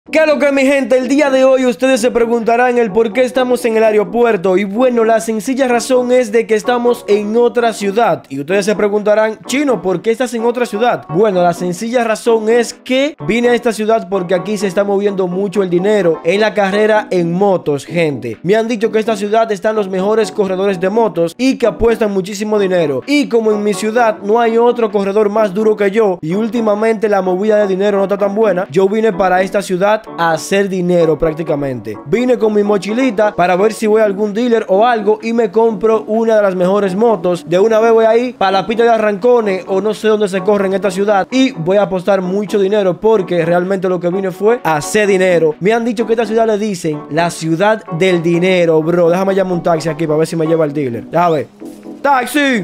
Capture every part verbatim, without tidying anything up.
¿Qué es lo que, mi gente? El día de hoy ustedes se preguntarán el por qué estamos en el aeropuerto. Y bueno, la sencilla razón es de que estamos en otra ciudad. Y ustedes se preguntarán, Chino, ¿por qué estás en otra ciudad? Bueno, la sencilla razón es que vine a esta ciudad porque aquí se está moviendo mucho el dinero en la carrera en motos, gente. Me han dicho que esta ciudad están los mejores corredores de motos y que apuestan muchísimo dinero. Y como en mi ciudad no hay otro corredor más duro que yo y últimamente la movida de dinero no está tan buena, yo vine para esta ciudad a hacer dinero prácticamente. Vine con mi mochilita para ver si voy a algún dealer o algo y me compro una de las mejores motos. De una vez voy ahí para la pista de Arrancones o no sé dónde se corre en esta ciudad y voy a apostar mucho dinero porque realmente lo que vine fue a hacer dinero. Me han dicho que esta ciudad le dicen la ciudad del dinero, bro. Déjame llamar un taxi aquí para ver si me lleva el dealer. A ver. ¡Taxi!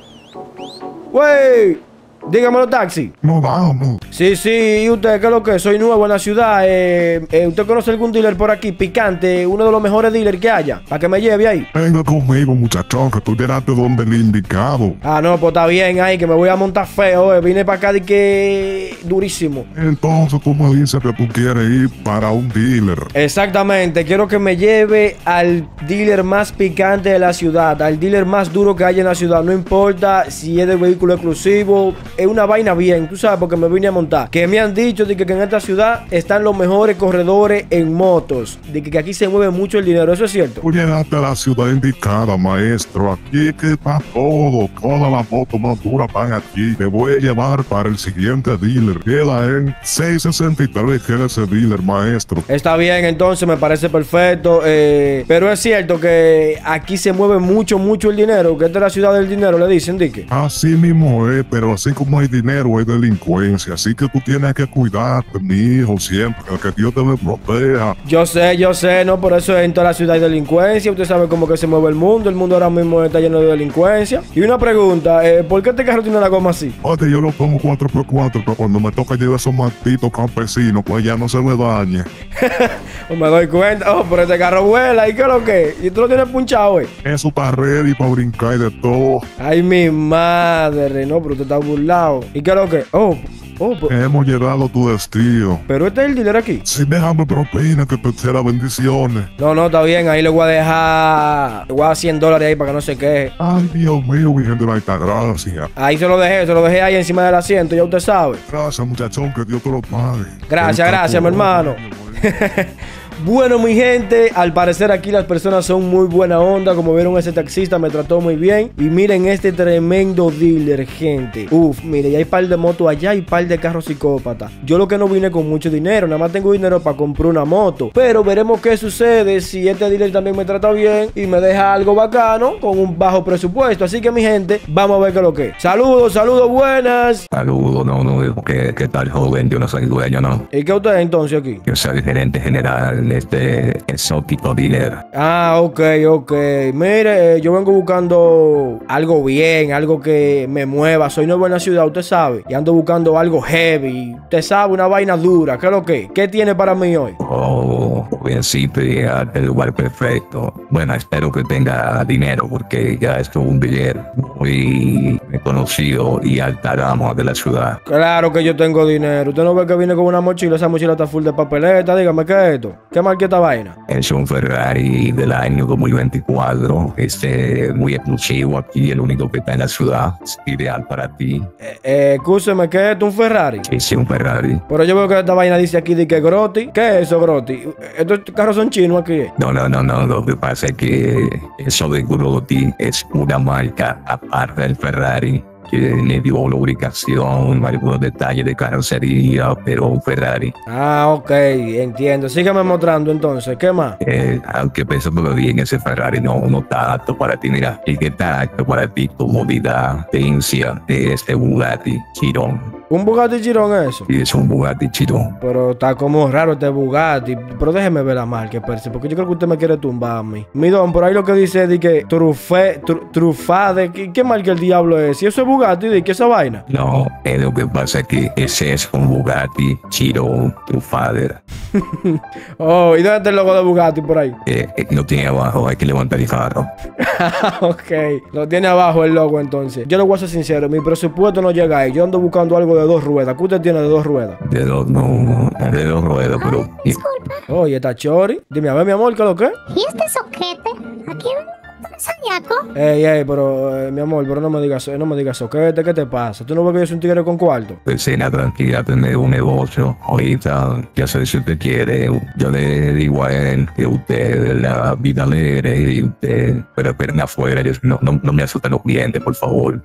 ¡Wey! Dígamelo, taxi. No vamos. Sí, sí, ¿y usted qué es lo que? Soy nuevo en la ciudad. Eh, eh, ¿Usted conoce algún dealer por aquí? Picante, uno de los mejores dealers que haya. Para que me lleve ahí. Venga conmigo, muchachón, que tú llegaste donde el indicado. Ah, no, pues está bien ahí, que me voy a montar feo. Eh. Vine para acá de que durísimo. Entonces tú me dices que tú quieres ir para un dealer. Exactamente, quiero que me lleve al dealer más picante de la ciudad, al dealer más duro que haya en la ciudad. No importa si es de vehículo exclusivo. Es una vaina bien, tú sabes, porque me vine a montar. Que me han dicho de que, que en esta ciudad están los mejores corredores en motos. De que, que aquí se mueve mucho el dinero, ¿eso es cierto? Tú llegaste a la ciudad indicada, maestro. Aquí que está todo. Todas las motos más duras van aquí. Te voy a llevar para el siguiente dealer. Queda en seiscientos sesenta y tres, que es ese dealer, maestro. Está bien, entonces me parece perfecto. Eh, pero es cierto que aquí se mueve mucho, mucho el dinero. Que esta es la ciudad del dinero, le dicen, Dique. Así mismo es, pero así como no hay dinero, hay delincuencia, así que tú tienes que cuidarte, mi hijo, siempre, que Dios te me proteja. Yo sé, yo sé, no, por eso en toda la ciudad hay delincuencia. Usted sabe cómo que se mueve el mundo, el mundo ahora mismo está lleno de delincuencia. Y una pregunta, eh, ¿por qué este carro tiene la goma así? Oye, yo lo pongo cuatro por cuatro, pero cuando me toca llevar esos malditos campesinos, pues ya no se me dañe. Pues me doy cuenta, oh, pero este carro vuela, ¿y qué es lo que? ¿Y tú lo tienes punchado, eh? Eso está ready para brincar y de todo. Ay, mi madre, no, pero usted está burlado. ¿Y qué es lo que? Oh, oh, pues. Hemos llegado a tu destino. Pero este es el dealer aquí. Sí, déjame propina que te sea bendiciones. No, no, está bien, ahí le voy a dejar, le voy a dar cien dólares ahí para que no se queje. Ay, Dios mío, Virgen de la Altagracia. Ahí se lo dejé, se lo dejé ahí encima del asiento, ya usted sabe. Gracias, muchachón, que Dios te lo pague. Gracias, gracias, mi hermano. Bueno, mi gente, al parecer aquí las personas son muy buena onda. Como vieron, ese taxista me trató muy bien. Y miren este tremendo dealer, gente. Uf, mire, ya hay par de motos allá y par de carros psicópatas. Yo lo que no vine con mucho dinero, nada más tengo dinero para comprar una moto. Pero veremos qué sucede si este dealer también me trata bien y me deja algo bacano con un bajo presupuesto. Así que, mi gente, vamos a ver qué es lo que es. Saludos, saludos, buenas. Saludos, no, no, ¿qué, qué tal, joven? Yo no soy dueño, ¿no? ¿Y qué usted es entonces aquí? Yo soy gerente general de este exótico dealer. Ah, ok, ok. Mire, yo vengo buscando algo bien, algo que me mueva. Soy nuevo en la ciudad, usted sabe. Y ando buscando algo heavy. Usted sabe, una vaina dura. ¿Qué es lo que? ¿Qué tiene para mí hoy? Oh, jovencito, llega al lugar perfecto. Bueno, espero que tenga dinero porque ya es un dealer muy conocido y alta gama de la ciudad. Claro que yo tengo dinero. Usted no ve que viene con una mochila. Esa mochila está full de papeleta. Dígame, ¿qué es esto? ¿Qué marca esta vaina? Es un Ferrari del año dos mil veinticuatro. Este muy exclusivo aquí, el único que está en la ciudad. Es ideal para ti. Eh, eh, escúcheme, ¿qué es esto? ¿Un Ferrari? Sí, sí, un Ferrari. Pero yo veo que esta vaina dice aquí de que Grotti. ¿Qué es eso, Grotti? ¿Estos carros son chinos aquí? No, no, no, no. Lo que pasa es que eso de Grotti es una marca aparte del Ferrari, que le dio lubricación, algunos detalles de carrocería, pero un Ferrari. Ah, ok, entiendo. Sígueme mostrando entonces, ¿qué más? Eh, aunque pesa todo bien, ese Ferrari no, no está apto para ti. Mira, y que está apto para ti, comodidad, potencia de este Bugatti Chiron. ¿Un Bugatti Chiron es eso? Y es un Bugatti Chiron. Pero está como raro este Bugatti. Pero déjeme ver la marca, perse, porque yo creo que usted me quiere tumbar a mí. Mi don, por ahí lo que dice es de que trufe, tru, trufade. ¿Qué, ¿Qué marca el diablo es? Si eso es Bugatti, ¿de qué esa vaina? No, es lo que pasa es que ese es un Bugatti Chiron Trufader. Oh, ¿y dónde está el logo de Bugatti por ahí? Eh, eh, no tiene abajo, hay que levantar el carro. Ok, lo tiene abajo el logo entonces. Yo le voy a ser sincero, mi presupuesto no llega ahí. Yo ando buscando algo de dos ruedas. ¿Qué usted tiene de dos ruedas? De dos, no, de dos ruedas, pero... Disculpa. Oye, está chori. Dime, a ver, mi amor, ¿qué es lo que? ¿Y este soquete? Aquí un sayaco. Ey, ey, pero, eh, mi amor, pero no me digas, no me digas soquete, ¿qué te pasa? ¿Tú no ves que yo soy un tigre con cuarto? Vecina, tranquila, tener un negocio. Ahorita, ya sé si usted quiere. Yo le digo a él que usted es la vida alegre y usted... Pero esperen afuera, yo- no, no, no me asusten los clientes, por favor.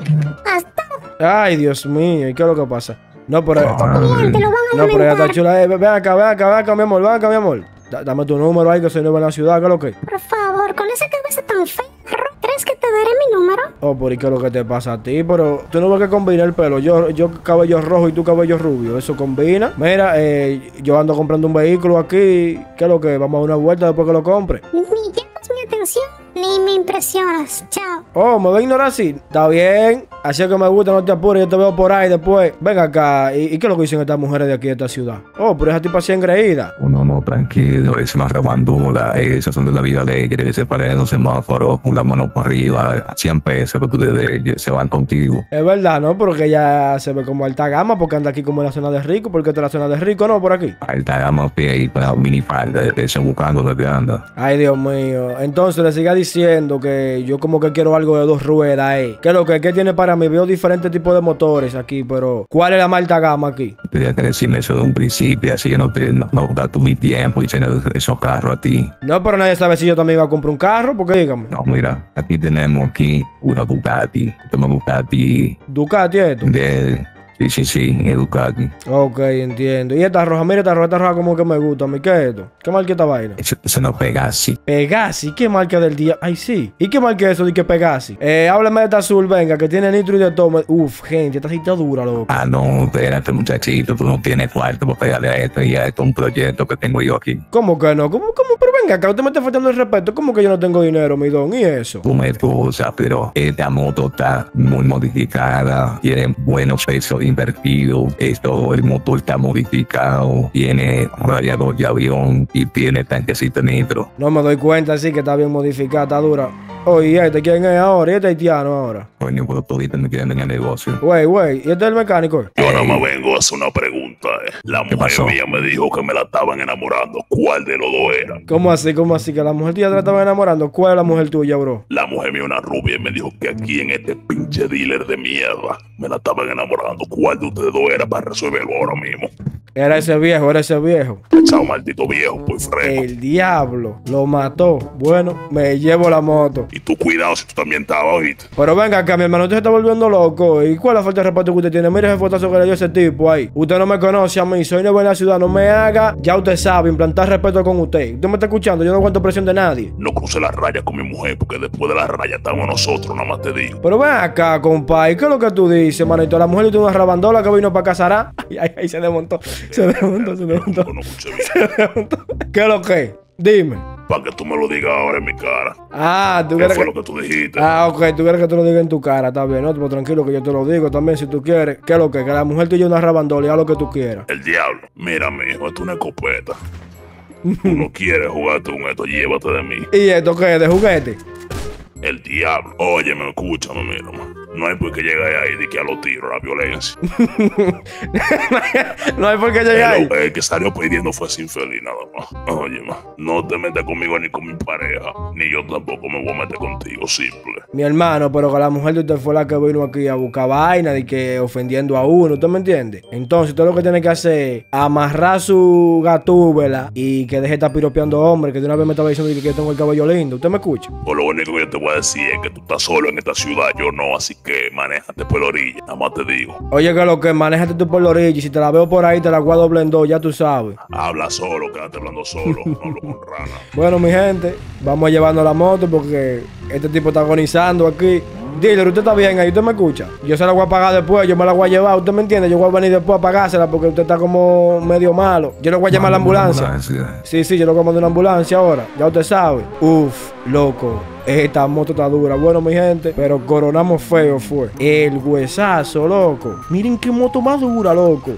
Hasta Ay, Dios mío, ¿y qué es lo que pasa? No, pero... cliente lo van a No, pero ya está aumentar. chula. Eh, ven acá, ven acá, ven acá, mi amor, ven acá, mi amor. Da- dame tu número ahí, que soy nuevo en la ciudad, ¿qué es lo que? Por favor, con esa cabeza tan fea, ¿crees que te daré mi número? Oh, pero ¿y qué es lo que te pasa a ti? Pero tú no ves que combina el pelo. Yo, yo cabello rojo y tú cabello rubio. Eso combina. Mira, eh, yo ando comprando un vehículo aquí. ¿Qué es lo que? Vamos a dar una vuelta después que lo compre. Ni llamas mi atención, ni me impresionas. Chao. Oh, ¿me va a ignorar así? Está bien. Así es que me gusta, no te apures. Yo te veo por ahí después. Ven acá. ¿Y, y qué es lo que dicen estas mujeres de aquí de esta ciudad? Oh, pero esa tipa así engreída. Uno no, tranquilo, es más rabandula, esas son de la vida alegre, se paran en los semáforos con la mano para arriba, a cien pesos que tú le des, se van contigo. Es verdad, ¿no? Porque ella se ve como alta gama porque anda aquí como en la zona de rico. Porque esta es la zona de rico, ¿no? Por aquí. Alta gama pie y para minifalda, de ese buscando donde anda. Ay, Dios mío. Entonces le siga diciendo que yo como que quiero algo de dos ruedas, eh. ¿Qué es lo que, qué tiene para mí? Veo diferentes tipos de motores aquí, pero ¿cuál es la más alta gama aquí? Tendría que decirme eso de un principio, así que no te no, no gasto mi tiempo y lleno de esos carros a ti. No, pero nadie sabe si yo también iba a comprar un carro, porque dígame. No, mira, aquí tenemos aquí una Ducati, una Ducati Ducati esto. de... Sí, sí, sí, es Ducati. Ok, entiendo. Y esta roja, mira esta roja, esta roja como que me gusta a mí. ¿Qué es esto? ¿Qué marca esta vaina? Eso, eso no pega así. Pegasi, ¿qué marca del día? Ay, sí. ¿Y qué marca es eso de que Pegasi? Eh, háblame de esta azul, venga, que tiene nitro y de todo. Uf, gente, esta sí está dura, loco. Ah, no, espérate, muchachito, tú no tienes cuarto para pegarle a esto y a esto es un proyecto que tengo yo aquí. ¿Cómo que no? ¿Cómo, cómo? Pero venga, acá usted me está faltando el respeto. ¿Cómo que yo no tengo dinero, mi don? ¿Y eso? Tú me excusas, pero esta moto está muy modificada, tiene buenos pesos invertidos, esto, el motor está modificado, tiene radiador de avión y tiene tanquecito nitro. No me doy cuenta, sí, que está bien modificada, está dura. Oye, ¿y este quién es ahora? ¿Y este haitiano ahora? Coño, pero todavía me quedan en el negocio. Güey, güey, ¿y este es el mecánico? Yo Ey. no me vengo a hacer una pregunta, eh. La ¿Qué mujer pasó? mía me dijo que me la estaban enamorando. ¿Cuál de los dos era? ¿Cómo así? ¿Cómo así? ¿Que la mujer tuya te la estaba enamorando? ¿Cuál es la mujer tuya, bro? La mujer mía, una rubia, y me dijo que aquí en este pinche dealer de mierda me la estaban enamorando. ¿Cuál de ustedes dos era para resolverlo ahora mismo? Era ese viejo, era ese viejo. Chao, maldito viejo, pues fresco. El diablo lo mató. Bueno, me llevo la moto. Y tú cuidado si tú también estabas, ¿oíste? Pero venga acá, mi hermano, usted se está volviendo loco. ¿Y cuál es la falta de respeto que usted tiene? Mire ese fotazo que le dio ese tipo ahí. Usted no me conoce a mí, soy nuevo en la ciudad, no me haga. Ya usted sabe, implantar respeto con usted. Usted me está escuchando, yo no aguanto presión de nadie. No cruce la raya con mi mujer, porque después de la raya estamos nosotros, nada más te digo. Pero ven acá, compadre, ¿qué es lo que tú dices, manito? La mujer tiene una rabandola que vino para casar. Ay, ay, ay, se desmontó. Se desmontó, se desmontó. No escuché bien. ¿Qué es lo que? Dime. Para que tú me lo digas ahora en mi cara. Ah, tú ¿Qué quieres fue que... lo que tú dijiste? Ah, ok, tú quieres que te lo diga en tu cara, está bien, no, pero tranquilo que yo te lo digo también si tú quieres. ¿Qué es lo que? Que la mujer tuya es una rabandola y haz lo que tú quieras. El diablo. Mira, mijo, esto es una escopeta. Tú no quieres jugarte con esto, llévate de mí. ¿Y esto qué es? ¿De juguete? El diablo. Óyeme, escúchame, mira, man. No hay por qué llegar ahí de que a los tiros, a la violencia. No hay por qué llegar ahí. El, el que salió pidiendo fue ese infeliz nada más. Oye, man, no te metas conmigo ni con mi pareja, ni yo tampoco me voy a meter contigo, simple. Mi hermano, pero que la mujer de usted fue la que vino aquí a buscar vaina y que ofendiendo a uno, ¿usted me entiende? Entonces, usted lo que tiene que hacer es amarrar su gatúbela y que deje de estar piropeando hombres, que de una vez me estaba diciendo que yo tengo el cabello lindo. ¿Usted me escucha? Por lo único que yo te voy a decir es que tú estás solo en esta ciudad, yo no, así que manéjate por la orilla, nada más te digo. Oye, que lo que manéjate tú por la orilla y si te la veo por ahí te la guardo doble en dos, ya tú sabes. Habla solo, quédate hablando solo, no hablo con rana. Bueno, mi gente, vamos llevando la moto porque este tipo está agonizando aquí. Dealer, usted está bien ahí, usted me escucha. Yo se la voy a pagar después, yo me la voy a llevar, usted me entiende. Yo voy a venir después a pagársela porque usted está como medio malo. Yo le voy a llamar a la ambulancia. Sí, sí, yo le voy a mandar una ambulancia ahora, ya usted sabe. Uf, loco, esta moto está dura. Bueno, mi gente, pero coronamos feo fue. El huesazo, loco. Miren qué moto más dura, loco.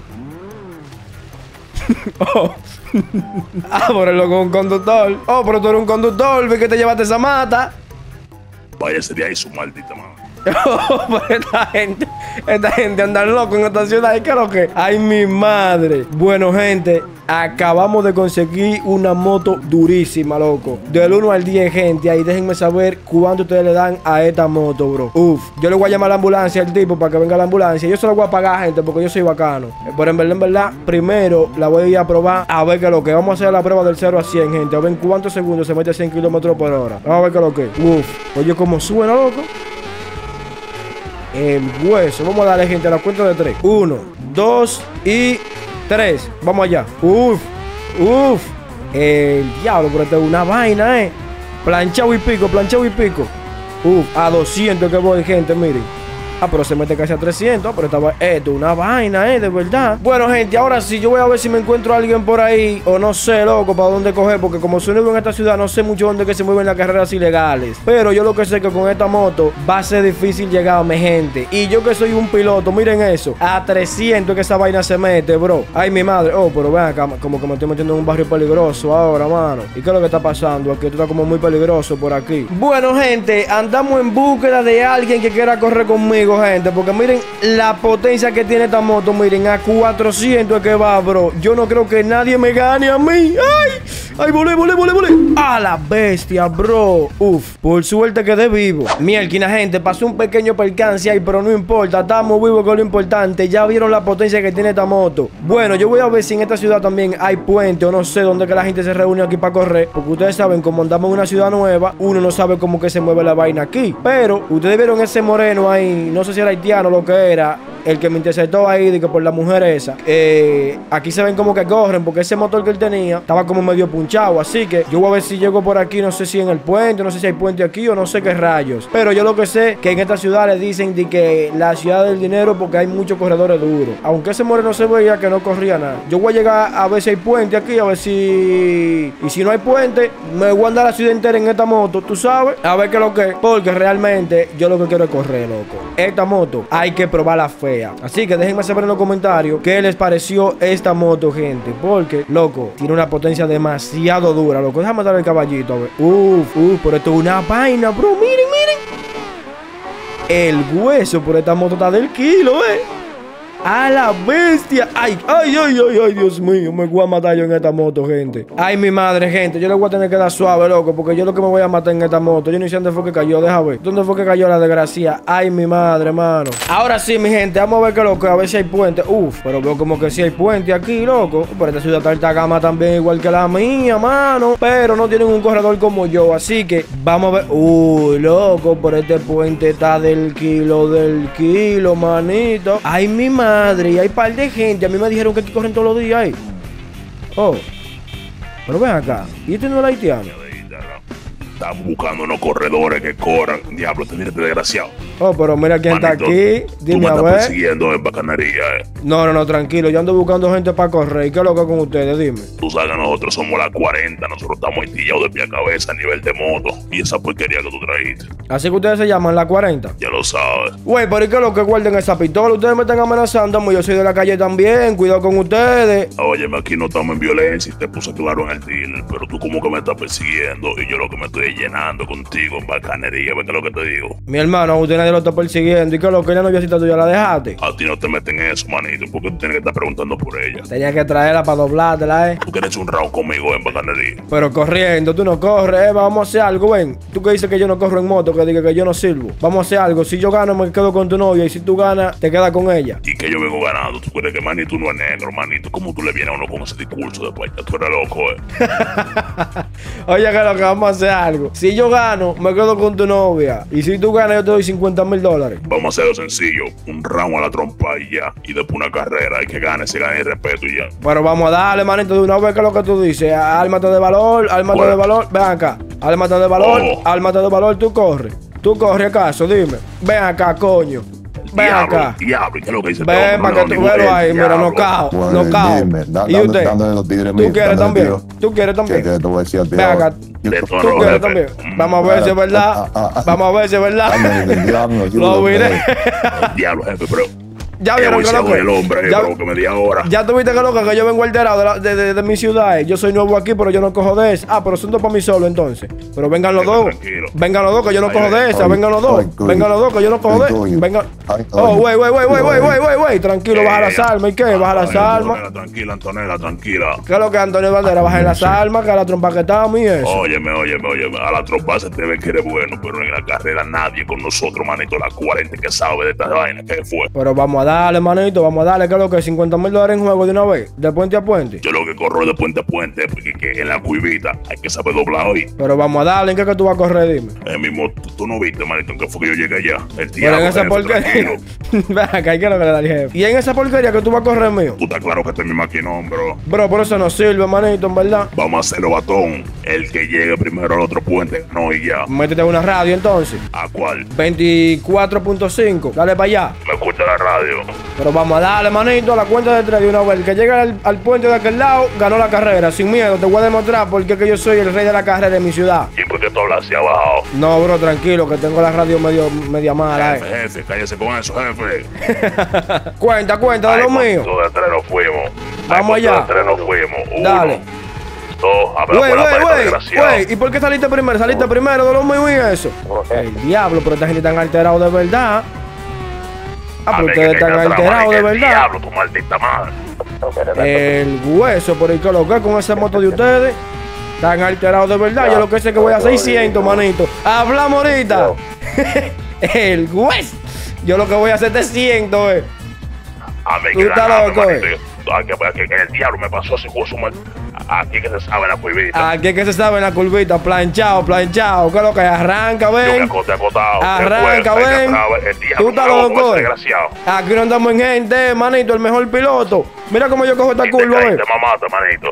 Oh. Ah, pero el loco es un conductor. Oh, pero tú eres un conductor, vi que te llevaste esa mata. Váyase de ahí, su maldita madre. Oh, pero esta gente, Esta gente anda loco en esta ciudad. ¿Qué es lo que? Ay, mi madre. Bueno, gente, acabamos de conseguir una moto durísima, loco. Del uno al diez, gente. Ahí déjenme saber cuánto ustedes le dan a esta moto, bro. Uf, yo le voy a llamar a la ambulancia al tipo para que venga la ambulancia. Yo se lo voy a pagar, gente, porque yo soy bacano. Pero en verdad, en verdad, primero la voy a ir a probar a ver qué es lo que. Vamos a hacer la prueba del cero a cien, gente. A ver en cuántos segundos se mete cien kilómetros por hora. Vamos a ver qué es lo que. Uf, oye, cómo suena, loco. El hueso. Vamos a darle, gente, a la cuenta de tres. Uno, dos y tres. Vamos allá. Uf, uf. El diablo, pero esto es una vaina, eh. Planchado y pico, planchado y pico. Uf, a doscientos que voy, gente, miren. Ah, pero se mete casi a trescientos. Pero estaba, esto es una vaina, eh, de verdad. Bueno, gente, ahora sí, yo voy a ver si me encuentro a alguien por ahí. O no sé, loco, para dónde coger. Porque como soy nuevo en esta ciudad, no sé mucho dónde que se mueven las carreras ilegales. Pero yo lo que sé es que con esta moto va a ser difícil llegarme, gente. Y yo que soy un piloto, miren eso. A trescientos que esa vaina se mete, bro. Ay, mi madre. Oh, pero ven acá, como que me estoy metiendo en un barrio peligroso ahora, mano. ¿Y qué es lo que está pasando? Aquí esto está como muy peligroso por aquí. Bueno, gente, andamos en búsqueda de alguien que quiera correr conmigo, gente, porque miren la potencia que tiene esta moto. Miren, a cuatrocientos que va, bro. Yo no creo que nadie me gane a mí. ¡Ay! ¡Ay, volé, volé, volé, volé! ¡A la bestia, bro! Uf, por suerte quedé vivo. Mielquina, gente, pasó un pequeño percance ahí, pero no importa. Estamos vivos, que es lo importante. Ya vieron la potencia que tiene esta moto. Bueno, yo voy a ver si en esta ciudad también hay puente o no sé dónde que la gente se reúne aquí para correr. Porque ustedes saben, como andamos en una ciudad nueva, uno no sabe cómo que se mueve la vaina aquí. Pero ustedes vieron ese moreno ahí, no sé si era haitiano o lo que era, el que me interceptó ahí, de que por la mujer esa. Eh, aquí se ven como que corren, porque ese motor que él tenía estaba como medio punchado. Así que yo voy a ver si llego por aquí, no sé si en el puente, no sé si hay puente aquí o no sé qué rayos. Pero yo lo que sé que en esta ciudad le dicen de que la ciudad del dinero, porque hay muchos corredores duros. Aunque ese moreno se veía que no corría nada. Yo voy a llegar a ver si hay puente aquí, a ver si... Y si no hay puente, me voy a andar la ciudad entera en esta moto, tú sabes, a ver qué es lo que es. Porque realmente yo lo que quiero es correr, loco. Esta moto hay que probarla fea. Así que déjenme saber en los comentarios qué les pareció esta moto, gente. Porque, loco, tiene una potencia demasiado dura, loco. Déjame dar el caballito, a ver. Uf, uf, pero esto es una vaina, bro. Miren, miren. El hueso por esta moto está del kilo, eh. ¡A la bestia! ¡Ay, ay, ay, ay, ay, Dios mío! Me voy a matar yo en esta moto, gente. ¡Ay, mi madre, gente! Yo le voy a tener que dar suave, loco, porque yo lo que me voy a matar en esta moto. Yo no sé dónde fue que cayó, deja ver. ¿Dónde fue que cayó la desgracia? ¡Ay, mi madre, mano! Ahora sí, mi gente, vamos a ver qué loco, a ver si hay puente. Uf, pero veo como que sí hay puente aquí, loco. Pero esta ciudad está alta gama también, igual que la mía, mano. Pero no tienen un corredor como yo, así que vamos a ver. Uy, loco, pero este puente está del kilo, del kilo, manito. ¡Ay, mi madre! Madre, y hay par de gente. A mí me dijeron que aquí corren todos los días ahí. Oh, pero ven acá. ¿Y este no es el haitiano? Estamos buscando unos corredores que corran. Diablo, te mira este desgraciado. Oh, pero mira quién está aquí. Dime tú me a estás ver. persiguiendo en bacanería, eh. No, no, no, tranquilo. Yo ando buscando gente para correr. ¿Y qué es lo que con ustedes? Dime. Tú sabes que nosotros somos las cuarenta. Nosotros estamos estillados de pie a cabeza a nivel de moto. Y esa porquería que tú trajiste. Así que ustedes se llaman la cuarenta. Ya lo sabes. Güey, pero ¿y qué es lo que guarden esa pistola? Ustedes me están amenazando. Yo soy de la calle también. Cuidado con ustedes. Óyeme, aquí no estamos en violencia y te puse claro en el dealer. Pero tú como que me estás persiguiendo y yo lo que me estoy llenando contigo en bacanería. ¿Ves qué es lo que te digo? Mi hermano, a usted nadie lo está persiguiendo. ¿Y qué es lo que la noviecita tuya la dejaste? A ti no te meten en eso, manito, porque tú tienes que estar preguntando por ella. Tenía que traerla para doblártela, eh. Tú quieres un round conmigo en bacanería. Pero corriendo, tú no corres, eh. Vamos a hacer algo, ven. Tú que dices que yo no corro en moto, que digas que yo no sirvo. Vamos a hacer algo. Si yo gano, me quedo con tu novia. Y si tú ganas, te quedas con ella. Y que yo vengo ganando. Tú crees que manito no es negro, manito. ¿Cómo tú le vienes a uno con ese discurso después? Tú eres loco, eh. Oye, que lo que vamos a hacer algo. Si yo gano, me quedo con tu novia. Y si tú ganas, yo te doy cincuenta mil dólares. Vamos a hacerlo sencillo. Un round a la trompa y ya. Y después una carrera. Y que gane, se gane el respeto y ya. Pero vamos a darle, manito, de una vez, que es lo que tú dices. Álmate de valor, álmate Bueno. de valor. Ven acá. Álmate de valor, Oh. álmate de valor, tú corres. Tú corres, acaso, dime. Ven acá, coño. Ven Diablo, acá. diablo. ¿Qué es lo que dice? Ven para que tú veas ahí, mira, no cao, Pues no cao. dime, da- ¿Y dame- usted? dame los tigres ¿Tú míos, quieres dame también? los tigres. ¿Tú quieres ¿Qué también? quieres? Te voy a decir al Ven acá. De ¿Tú tono, quieres jefe. también? Mm. Vamos a ver si es verdad. Ah, ah, ah. Vamos a ver si es verdad. Dame el diablo, Lo ayúdame. miré. Diablo, jefe, pero Ya vieron que loco. el hombre, Ya, bro, que media hora. ya tuviste que loco que yo vengo alterado de, la- de, de, de mi ciudad. eh. Yo soy nuevo aquí, pero yo no cojo de esa. Ah, pero son dos para mí solo entonces. Pero vengan los dos. Tranquilo. Vengan los dos que yo no Ay, cojo de ay, esa. ay, Vengan los dos. ay, coño. Vengan los dos que yo no cojo Ay, de. coño. Vengan. Ay, Oh, coño. wey, wey, wey, wey, wey, Ay. wey, wey, wey. Tranquilo, baja las armas. ¿Y qué? Baja las Ay, armas. Antonella, tranquila, Antonella, tranquila. ¿Qué es lo que Antonio Bandera? Baja las armas, que a la trompa que estamos y eso. Óyeme, óyeme, óyeme. A la tropa se te ve que eres bueno, pero en la carrera nadie con nosotros, manito. La cuarenta que sabe de esta vaina. ¿Qué fue? Pero vamos a darle, manito, vamos a darle. ¿Qué es lo que? cincuenta mil dólares en juego de una vez. De puente a puente. Yo lo que corro de puente a puente, porque que en la cuivita hay que saber doblar hoy. Pero vamos a darle. ¿En qué que tú vas a correr? Dime. El mismo, tú, tú no viste, manito, en que fue que yo llegué allá. El Pero diablo, en esa jefe, porquería. tranquilo. Ven acá, ¿qué es lo que le da el jefe? Y en esa porquería que tú vas a correr, mío. Tú estás claro que este es mi maquinón, bro. Bro, por eso no sirve, manito, en verdad. Vamos a hacerlo batón. El que llegue primero al otro puente, no y ya. Métete en una radio entonces. ¿A cuál? veinticuatro punto cinco. Dale para allá. Me escucha la radio. Pero vamos a darle, manito, a la cuenta de tres de una vez. El que llega al, al puente de aquel lado, ganó la carrera. Sin miedo, te voy a demostrar porque es que yo soy el rey de la carrera de mi ciudad. ¿Y por qué tú hablas hacia abajo? No, bro, tranquilo, que tengo la radio medio, media mala, Jefe, eh. jefe, cállese con eso, jefe. Cuenta, cuenta de Ay, lo con mío. todo de tres nos fuimos. Vamos Ay, con allá. todo de tres nos fuimos. Uno, Dale. dos, a ver, Wey, por la wey, pared, wey, desgraciado. wey. ¿Y por qué saliste primero? Saliste primero de lo mío y eso. El diablo, pero esta gente tan alterado de verdad. Ah, A pero ver, ustedes que están tengas la alterados madre, de que el verdad. Diablo, tu maldita madre. El hueso, por el que lo que con esa moto de ustedes. Están alterados de verdad. Yo lo que sé es que voy a seiscientos, manito. Hablamos ahorita. El hueso. Yo lo que voy a hacer es setecientos, eh. A mí Tú que estás la loco, manito. eh. Aquí, aquí, aquí, el diablo me pasó así con su mal. Aquí que se sabe la cuivita. Aquí es que se sabe en la curvita. Planchado, planchado. ¿Qué es lo que es? Arranca, Yo me ven. acosté acotado. Arranca, Después, ahí ven. atrás, el diablo, Tú estás me hago con loco, ese eh. desgraciado. Aquí no andamos en gente, manito. El mejor piloto. Mira cómo yo cojo esta Y te curva, caíste, eh. mamata, manito.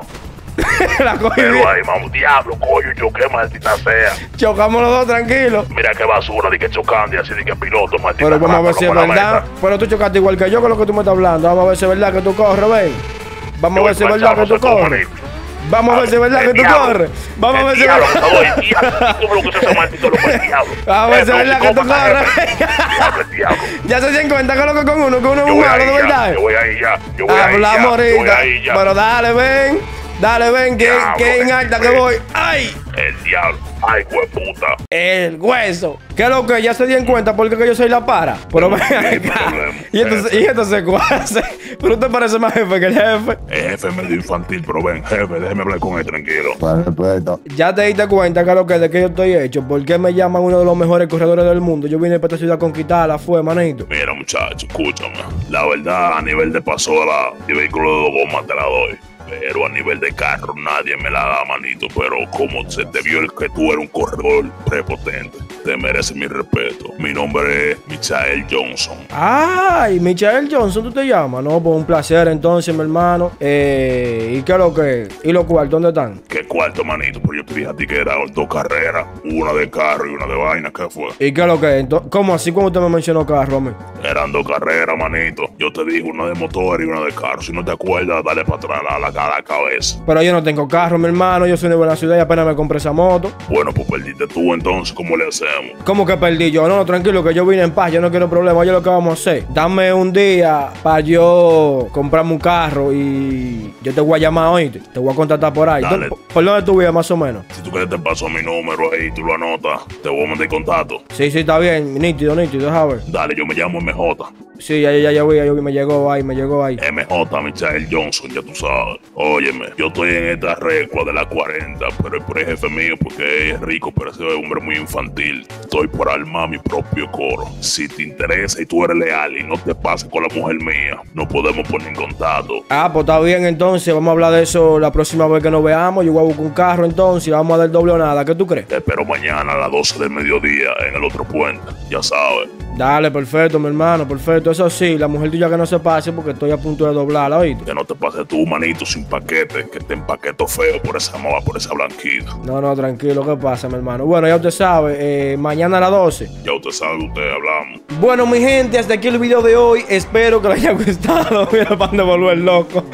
La cogí Pero bien. ahí, mamá, diablo, coño, yo qué maldita sea. Chocamos los dos tranquilos. Mira qué basura, de que chocando y así, de que piloto, maldita. Pero vamos a ver rata, si es loco, la verdad. meta. Pero tú chocaste igual que yo con lo que tú me estás hablando. Vamos a ver si es verdad que tú corres, ven. Vamos a Yo ver si es voy verdad que planchado, tú no sé tú, corres. manito. Vamos a ver si es verdad El que tú diablo. corres. Vamos a ver El si es diablo, verdad. por favor, el diablo. ¿Y tú lo que se hace maldito loco, el diablo? Vamos a ver si es Eh, verdad que tú psicópata, corres. jefe. Diablo, el diablo. Ya se dieron cuenta que lo que con uno, que uno es Yo un voy malo, ahí de ya, verdad. yo voy ahí ya, yo voy ahí ya, Hablamos yo voy ahorita. ahí ya. Pero dale, ven. Dale, ven, que, Diablo, que en alta que ven. voy. ¡Ay! El diablo, ay, puta. El hueso. ¿Qué es lo que? Ya se dieron cuenta porque que yo soy la para. Pero ven Sí, acá. problema. Y entonces, y entonces, ¿cuál hace? Pero usted parece más jefe que el jefe. El jefe es medio infantil, pero ven, jefe, déjeme hablar con él tranquilo. Para respeto. Ya te diste cuenta que es lo que de que yo estoy hecho. ¿Por qué me llaman uno de los mejores corredores del mundo? Yo vine para esta ciudad a conquistarla, fue, manito. Mira, muchacho, escúchame. La verdad, a nivel de pasola y vehículo de dos gomas te la doy. Pero a nivel de carro nadie me la da, manito. Pero como se te vio el que tú eres un corredor prepotente, te merece mi respeto. Mi nombre es Michael Johnson. Ay, Michael Johnson, ¿tú te llamas? No, pues un placer entonces, mi hermano. Eh, ¿y qué es lo que? ¿Y los cuartos dónde están? ¿Qué cuarto, manito? Pero yo te dije a ti que eran dos carreras. Una de carro y una de vaina. ¿Qué fue? ¿Y qué es lo que? Ento- ¿Cómo así como usted me mencionó carro a mí? Eran dos carreras, manito. Yo te dije una de motor y una de carro. Si no te acuerdas, dale para atrás a la, a la cabeza. Pero yo no tengo carro, mi hermano. Yo soy nuevo en la ciudad y apenas me compré esa moto. Bueno, pues perdiste tú entonces. ¿Cómo le hacemos? ¿Cómo que perdí yo? No, no, tranquilo, que yo vine en paz. Yo no quiero problemas. Yo lo que vamos a hacer. Dame un día para yo comprarme un carro y yo te voy a llamar hoy. Te voy a contactar por ahí. Dale. ¿Por, por dónde tú vives más o menos? Si tú quieres te paso mi número ahí, tú lo anotas. Te voy a mandar contacto. Sí, sí, está bien. Nítido, nítido, deja ver. Dale, yo me llamo M J. Sí, ya, ya, ya voy, ya vi, me llegó ahí, me llegó ahí. M J Michael Johnson, ya tú sabes. Óyeme, yo estoy en esta recua de la cuarenta, pero es por el jefe mío porque es rico, pero ese hombre muy infantil. Estoy por armar mi propio coro. Si te interesa y tú eres leal y no te pases con la mujer mía, nos podemos poner en contacto. Ah, pues está bien entonces, vamos a hablar de eso la próxima vez que nos veamos. Yo voy a buscar un carro entonces y vamos a dar doble o nada. ¿Qué tú crees? Te espero mañana a las doce del mediodía en el otro puente, ya sabes. Dale, perfecto, mi hermano, perfecto. Eso sí, la mujer tuya que no se pase porque estoy a punto de doblarla, ¿oíste? Que no te pases tú, manito, sin paquete, que te empaqueto feo por esa moda, por esa blanquita. No, no, tranquilo, ¿qué pasa, mi hermano? Bueno, ya usted sabe, eh, mañana a las doce. Ya usted sabe, usted hablamos. Bueno, mi gente, hasta aquí el video de hoy. Espero que les haya gustado. Mira, para de volver loco.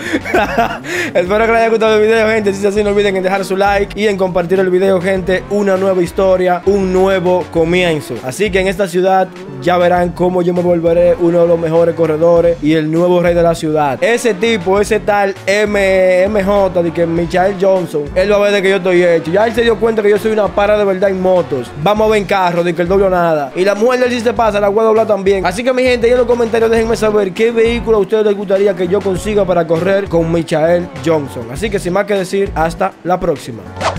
Espero que les haya gustado el video, gente. Si es así, no olviden en dejar su like y en compartir el video, gente. Una nueva historia, un nuevo comienzo. Así que en esta ciudad ya ya verán cómo yo me volveré uno de los mejores corredores y el nuevo rey de la ciudad. Ese tipo, ese tal M, MJ, de que Michael Johnson, él va a ver de que yo estoy hecho. Ya él se dio cuenta que yo soy una para de verdad en motos. Vamos a ver en carro, de que el doble o nada. Y la mujer de él si se pasa, la voy a doblar también. Así que mi gente, ahí en los comentarios déjenme saber qué vehículo a ustedes les gustaría que yo consiga para correr con Michael Johnson. Así que sin más que decir, hasta la próxima.